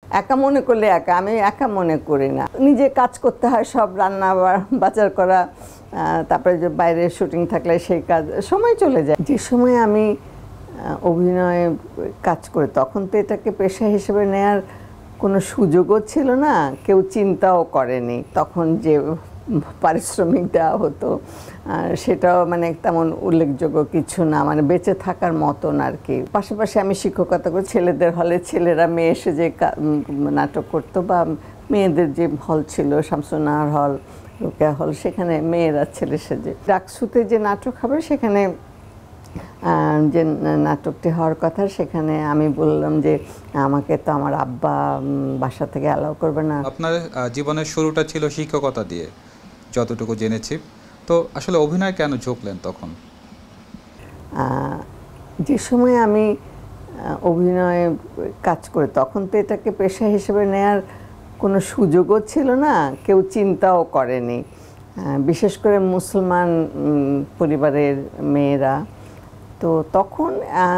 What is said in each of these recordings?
একা মনে করলে একা, আমি একা মনে করি না। নিজে কাজ করতে হয়, সব রান্না বাজার করা, তারপরে যে বাইরে শুটিং থাকলে সেই কাজ, সময় চলে যায়। যে সময় আমি অভিনয়ে কাজ করি তখন তো এটাকে পেশা হিসেবে নেয়ার কোনো সুযোগও ছিল না, কেউ চিন্তাও করেনি। তখন যে পারিশ্রমিক দেওয়া হতো সেটাও মানে তেমন উল্লেখযোগ্য কিছু না, মানে বেঁচে থাকার মতন আর কি। পাশাপাশি আমি শিক্ষকতা করি, ছেলেদের হলে ছেলেরা মেয়ে এসে যে নাটক করতো, বা মেয়েদের যে হল ছিল শামসুন্নাহার হল, রোকেয়া হল, সেখানে মেয়েরা ছেলে সেজে। ডাকসুতে যে নাটক হবে সেখানে যে নাটকটি হওয়ার কথা, সেখানে আমি বললাম যে আমাকে তো আমার আব্বা বাসা থেকে অ্যালাউ করবে না। আপনার জীবনের শুরুটা ছিল শিক্ষকতা দিয়ে যতটুকু জেনেছি, তো আসলে অভিনয় কেন ঝুঁকলেন তখন? যে সময় আমি অভিনয়ে কাজ করি তখন তো এটাকে পেশা হিসেবে নেয়ার কোনো সুযোগও ছিল না, কেউ চিন্তাও করেনি। বিশেষ করে মুসলমান পরিবারের মেয়েরা। তো তখন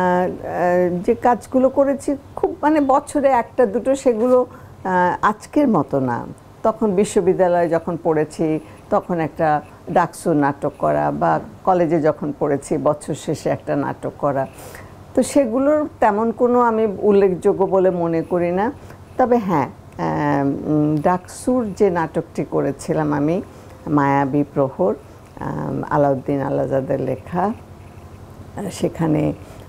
যে কাজগুলো করেছি খুব মানে বছরে একটা দুটো, সেগুলো আজকের মতো না। তখন বিশ্ববিদ্যালয়ে যখন পড়েছি তখন একটা ডাকসু নাটক করা, বা কলেজে যখন পড়েছি বছর শেষে একটা নাটক করা, তো সেগুলোর তেমন কোনো আমি উল্লেখযোগ্য বলে মনে করি না। তবে হ্যাঁ, ডাকসুর যে নাটকটি করেছিলাম আমি, মায়াবী প্রহর, আলাউদ্দিন আলাজাদের লেখা, সেখানে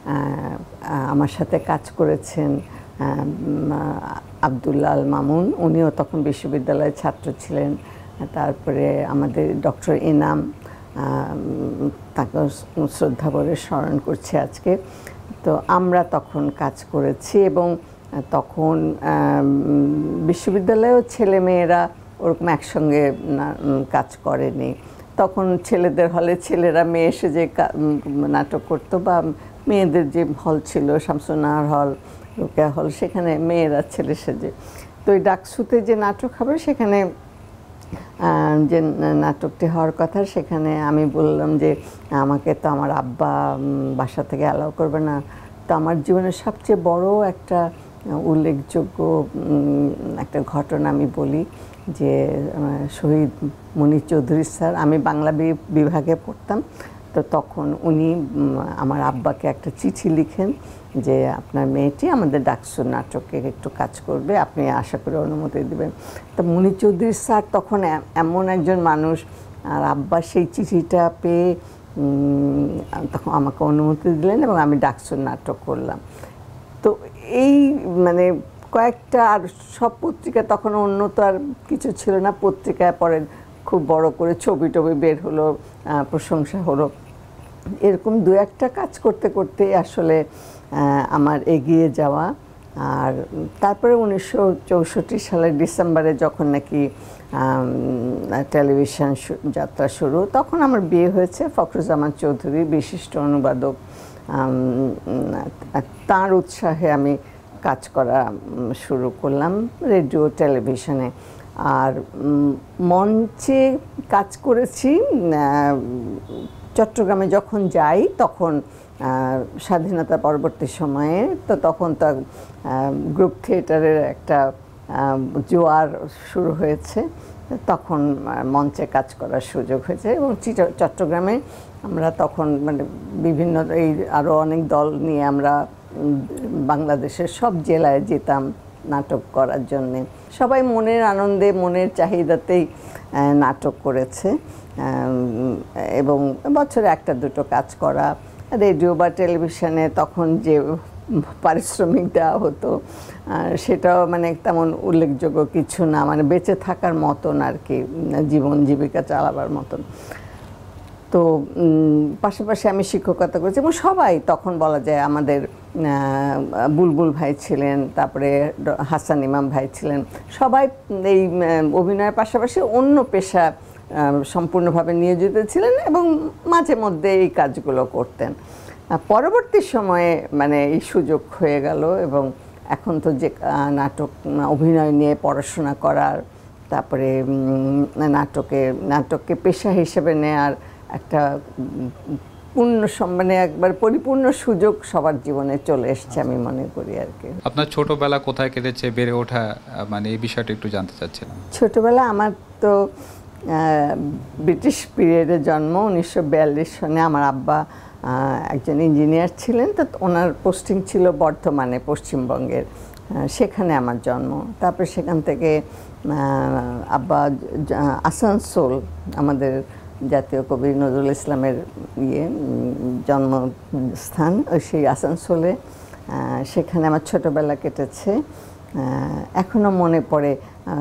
আমার সাথে কাজ করেছেন আব্দুল্লাহ আল মামুন, উনিও তখন বিশ্ববিদ্যালয়ের ছাত্র ছিলেন। তারপরে আমাদের ডক্টর ইনাম, তাকে শ্রদ্ধা করে স্মরণ করছি আজকে। তো আমরা তখন কাজ করেছি, এবং তখন বিশ্ববিদ্যালয়েও ছেলে মেয়েরা ওরকম একসঙ্গে কাজ করেনি। তখন ছেলেদের হলে ছেলেরা মেয়ে এসে যে নাটক করতো, বা মেয়েদের যে হল ছিল শামসুন্নাহার হল, রোকেয়া হল, সেখানে মেয়েরা ছেলে সেজে। তো ওই ডাকসুতে যে নাটক হবে সেখানে যে নাটকটি হওয়ার কথা, সেখানে আমি বললাম যে আমাকে তো আমার আব্বা বাসা থেকে অ্যালাউ করবে না। তো আমার জীবনের সবচেয়ে বড় একটা উল্লেখযোগ্য একটা ঘটনা আমি বলি, যে শহীদ মনির চৌধুরী স্যার, আমি বাংলা বিভাগে পড়তাম, তো তখন উনি আমার আব্বাকে একটা চিঠি লিখেন যে আপনার মেয়েটি আমাদের ডাকসুর নাটকে একটু কাজ করবে, আপনি আশা করে অনুমতি দেবেন। তো মনির চৌধুরী স্যার তখন এমন একজন মানুষ, আর আব্বা সেই চিঠিটা পেয়ে তখন আমাকে অনুমতি দিলেন, এবং আমি ডাকসুর নাটক করলাম। তো এই মানে কয়েকটা, আর সব পত্রিকা তখন অন্য তো আর কিছু ছিল না, পত্রিকায় পরে খুব বড় করে ছবি টবি বের হলো, প্রশংসা হলো। এরকম দু একটা কাজ করতে করতে আসলে আমার এগিয়ে যাওয়া। আর তারপরে 1964 সালের ডিসেম্বরে যখন নাকি টেলিভিশন যাত্রা শুরু, তখন আমার বিয়ে হয়েছে ফখরুজ্জামান চৌধুরী, বিশিষ্ট অনুবাদক। তার উৎসাহে আমি কাজ করা শুরু করলাম রেডিও টেলিভিশনে। আর মঞ্চে কাজ করেছি চট্টগ্রামে যখন যাই, তখন স্বাধীনতা পরবর্তী সময়ে, তো তখন তো গ্রুপ থিয়েটারের একটা জোয়ার শুরু হয়েছে, তখন মঞ্চে কাজ করার সুযোগ হয়েছে। এবং চট্টগ্রামে আমরা তখন মানে বিভিন্ন এই আরও অনেক দল নিয়ে আমরা বাংলাদেশের সব জেলায় যেতাম নাটক করার জন্যে। সবাই মনের আনন্দে, মনের চাহিদাতেই নাটক করেছে, এবং বছরে একটা দুটো কাজ করা। রেডিও বা টেলিভিশনে তখন যে পারিশ্রমিক দেওয়া হতো সেটাও মানে তেমন উল্লেখযোগ্য কিছু না, মানে বেঁচে থাকার মতন আর কি, জীবন জীবিকা চালাবার মতন। তো পাশাপাশি আমি শিক্ষকতা করেছি, এবং সবাই তখন বলা যায়, আমাদের বুলবুল ভাই ছিলেন, তারপরে হাসান ইমাম ভাই ছিলেন, সবাই এই অভিনয়ের পাশাপাশি অন্য পেশা সম্পূর্ণভাবে নিয়োজিত ছিলেন, এবং মাঝে মধ্যে এই কাজগুলো করতেন। পরবর্তী সময়ে মানে এই সুযোগ হয়ে গেল, এবং এখন তো যে নাটক অভিনয় নিয়ে পড়াশোনা করার, তারপরে নাটককে পেশা হিসেবে নেয়ার একটা মানে একবার পরিপূর্ণ সুযোগ সবার জীবনে চলে এসছে আমি মনে করি আর কি। আপনার ছোটবেলা কোথায় কেটেছে, বেড়ে ওঠা, মানে এই বিষয়টা একটু জানতে চাচ্ছিলাম। ছোটবেলা আমার তো ব্রিটিশ পিরিয়ডে জন্ম, 1942 সনে। আমার আব্বা একজন ইঞ্জিনিয়ার ছিলেন, তো ওনার পোস্টিং ছিল বর্ধমানে, পশ্চিমবঙ্গের। সেখানে আমার জন্ম। তারপরে সেখান থেকে আব্বা আসানসোল, আমাদের জাতীয় কবি নজরুল ইসলামের জন্মস্থান, সেই আসানসোলে, সেখানে আমার ছোটোবেলা কেটেছে। এখনও মনে পড়ে,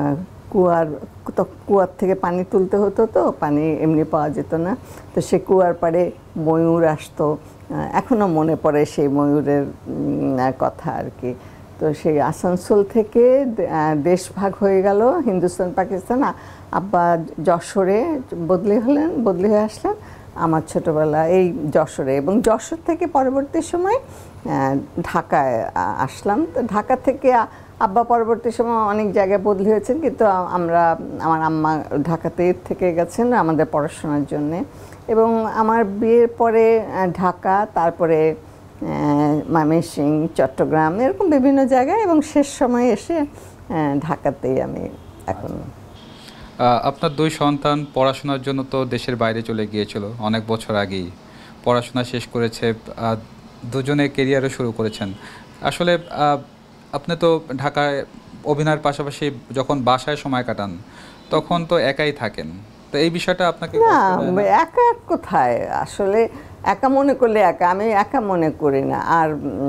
কুয়ার থেকে পানি তুলতে হতো, তো পানি এমনি পাওয়া যেত না, তো সে কুয়ার পাড়ে ময়ূর আসতো। এখনও মনে পড়ে সেই ময়ূরের কথা আর কি। তো সেই আসানসোল থেকে দেশ ভাগ হয়ে গেল, হিন্দুস্তান পাকিস্তান। আব্বা যশোরে বদলি হয়ে আসলেন। আমার ছোটোবেলা এই যশোরে, এবং যশোর থেকে পরবর্তী সময় ঢাকায় আসলাম। তো ঢাকা থেকে আব্বা পরবর্তী সময় অনেক জায়গায় বদলি হয়েছেন, কিন্তু আমার আম্মা ঢাকাতেই থেকে গেছেন আমাদের পড়াশোনার জন্যে। এবং আমার বিয়ের পরে ঢাকা, তারপরে ময়মনসিংহ, চট্টগ্রাম, এরকম বিভিন্ন জায়গায়, এবং শেষ সময়ে এসে ঢাকাতেই আমি এখন। আপনার দুই সন্তান পড়াশোনার জন্য তো দেশের বাইরে চলে গিয়েছিল অনেক বছর আগেই, পড়াশোনা শেষ করেছে, দুজনে কেরিয়ারও শুরু করেছেন। আসলে আপনি তো ঢাকায় অভিনয়ের পাশাপাশি যখন বাসায় সময় কাটান তখন তো একাই থাকেন, তো এই বিষয়টা আপনাকে? না, একা কোথায়, আসলে একা মনে করলে আমি একা মনে করি না। আর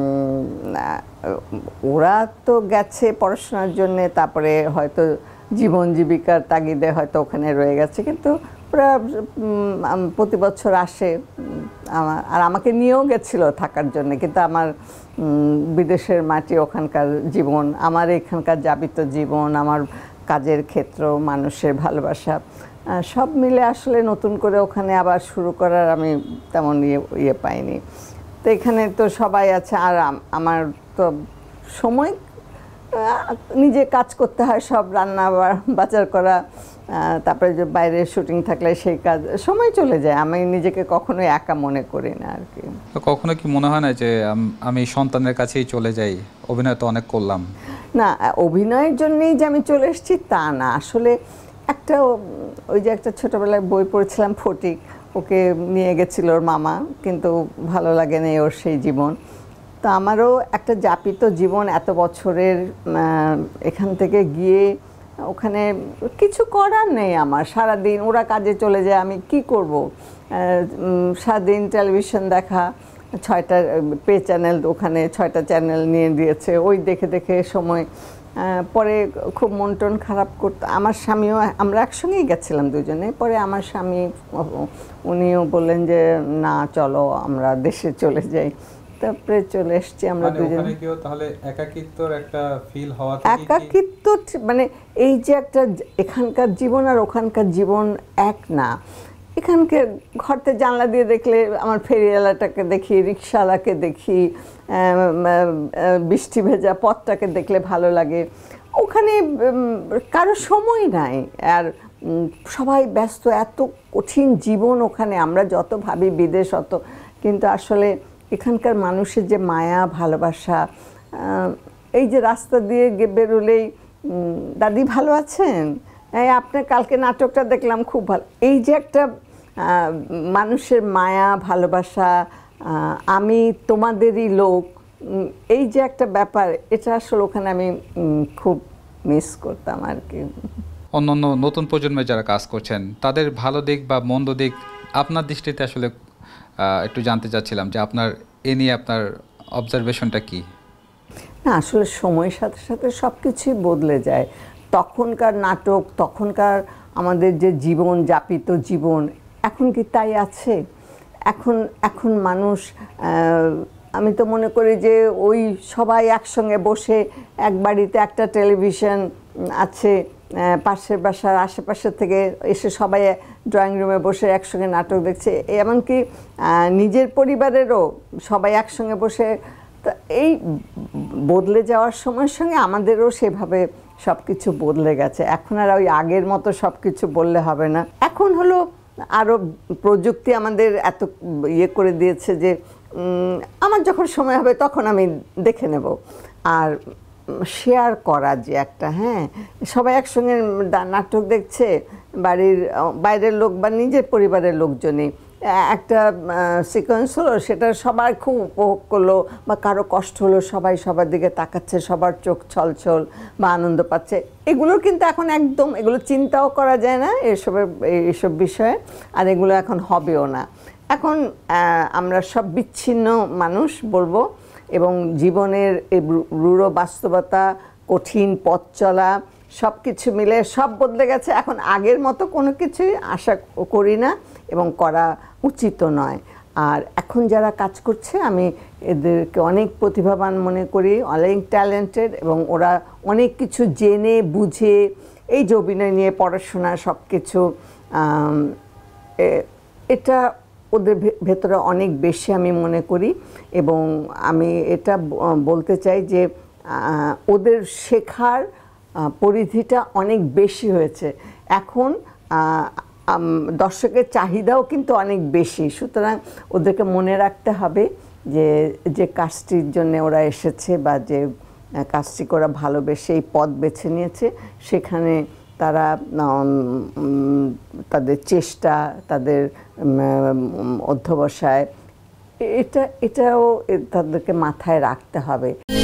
ওরা তো গেছে পড়াশোনার জন্যে, তারপরে হয়তো জীবন জীবিকার তাগিদে হয়তো ওখানে রয়ে গেছে, কিন্তু ওরা প্রতি বছর আসে। আর আমাকে নিয়েও গেছিলো থাকার জন্য, কিন্তু আমার বিদেশের মাটি, ওখানকার জীবন, আমার এখানকার যাপিত জীবন, আমার কাজের ক্ষেত্র, মানুষের ভালোবাসা, সব মিলে আসলে নতুন করে ওখানে আবার শুরু করার আমি তেমন ইয়ে পাইনি। তো এখানে তো সবাই আছে, আর আমার তো সময়, নিজে কাজ করতে হয়, সব রান্না বাজার করা, তারপরে যে বাইরে শুটিং থাকলে সেই কাজ, সময় চলে যায়। আমি নিজেকে কখনোই একা মনে করি না আর কি। কখনো কি মনে হয় না যে আমি সন্তানের কাছেই চলে যাই, অভিনয় তো অনেক করলাম? না, অভিনয়ের জন্যেই যে আমি চলে এসেছি তা না। আসলে ওই যে একটা ছোটোবেলায় বই পড়েছিলাম, ফটিক, ওকে নিয়ে গেছিল ওর মামা, কিন্তু ভালো লাগে না ওর সেই জীবন। তো আমারও একটা যাপিত জীবন, এত বছরের, এখান থেকে গিয়ে ওখানে কিছু করার নেই আমার। সারাদিন ওরা কাজে চলে যায়, আমি কি করব? সারাদিন টেলিভিশন দেখা, 6টা পে চ্যানেল, ওখানে 6টা চ্যানেল নিয়ে দিয়েছে, ওই দেখে দেখে সময়। পরে খুব মন টন খারাপ করতো। আমার স্বামীও, আমরা একসঙ্গেই গেছিলাম দুজনে। পরে আমার স্বামী, উনিও বললেন যে না, চলো আমরা দেশে চলে যাই। তারপরে চলে এসছি আমরা দুজনে। তাহলে একাকিত্বর একটা ফিল হওয়া, একাকিত্ব মানে এই যে একটা, এখানকার জীবন আর ওখানকার জীবন এক না। এখানকার ঘরতে জানলা দিয়ে দেখলে আমার ফেরিওয়ালাটাকে দেখি, রিক্সাওয়ালাকে দেখি, বৃষ্টি ভেজা পথটাকে দেখলে ভালো লাগে। ওখানে কারো সময় নাই, আর সবাই ব্যস্ত, এত কঠিন জীবন ওখানে। আমরা যত ভাবি বিদেশ অত, কিন্তু আসলে এখানকার মানুষের যে মায়া, ভালোবাসা, এই যে রাস্তা দিয়ে বেরোলেই দাদি ভালো আছেন, আপনার কালকে নাটকটা দেখলাম খুব ভালো, এই যে একটা মানুষের মায়া, ভালোবাসা, আমি তোমাদেরই লোক, এই যে একটা ব্যাপার, এটা আসলে ওখানে আমি খুব মিস করতাম আর কি। অন্যান্য নতুন প্রজন্মে যারা কাজ করছেন তাদের ভালো দিক বা মন্দ দিক আপনার দৃষ্টিতে আসলে একটু জানতে চাচ্ছিলাম, যে আপনার এ নিয়ে আপনার অবজারভেশনটা কি? না, আসলে সময়ের সাথে সাথে সব কিছুই বদলে যায়। তখনকার নাটক, তখনকার আমাদের যে জীবন, যাপিত জীবন, এখন কি তাই আছে? এখন মানুষ, আমি তো মনে করি যে ওই সবাই একসঙ্গে বসে, এক বাড়িতে একটা টেলিভিশন আছে, পাশের বাসার আশেপাশের থেকে এসে সবাই ড্রয়িং রুমে বসে একসঙ্গে নাটক দেখছে। এমনকি নিজের পরিবারেরও সবাই একসঙ্গে বসে। এই বদলে যাওয়ার সময়ের সঙ্গে আমাদেরও সেভাবে সব কিছু বদলে গেছে। এখন আর ওই আগের মতো সব কিছু বললে হবে না। এখন হলো আরও প্রযুক্তি আমাদের এত ইয়ে করে দিয়েছে যে আমার যখন সময় হবে তখন আমি দেখে নেব। আর শেয়ার করা যে একটা, হ্যাঁ, সবাই একসঙ্গে নাটক দেখছে, বাড়ির বাইরের লোক বা নিজের পরিবারের লোকজনই, একটা সিকোয়েন্স হলো, সেটা সবাই খুব উপভোগ করলো, বা কারো কষ্ট হলো, সবাই সবার দিকে তাকাচ্ছে, সবার চোখ ছলছল বা আনন্দ পাচ্ছে। এগুলোর কিন্তু এখন একদম, এগুলো চিন্তাও করা যায় না এইসব বিষয়ে, আর এগুলো এখন হবেও না। এখন আমরা সব বিচ্ছিন্ন মানুষ বলবো, এবং জীবনের এই রূঢ় বাস্তবতা, কঠিন পথ চলা, সব কিছু মিলে সব বদলে গেছে। এখন আগের মতো কোনো কিছুই আশা করি না এবং করা উচিতও নয়। আর এখন যারা কাজ করছে আমি এদেরকে অনেক প্রতিভাবান মনে করি, অনেক ট্যালেন্টেড, এবং ওরা অনেক কিছু জেনে বুঝে, এই যে অভিনয় নিয়ে পড়াশোনা সব কিছু, এটা ওদের ভেতরে অনেক বেশি আমি মনে করি। এবং আমি এটা বলতে চাই যে ওদের শেখার পরিধিটা অনেক বেশি হয়েছে এখন, দর্শকের চাহিদাও কিন্তু অনেক বেশি। সুতরাং ওদেরকে মনে রাখতে হবে যে যে কাজটির জন্য ওরা এসেছে, বা যে কাজটি ওরা ভালোবেসে এই পথ বেছে নিয়েছে, সেখানে তারা তাদের চেষ্টা, তাদের অধ্যবসায়, এটাও তাদেরকে মাথায় রাখতে হবে।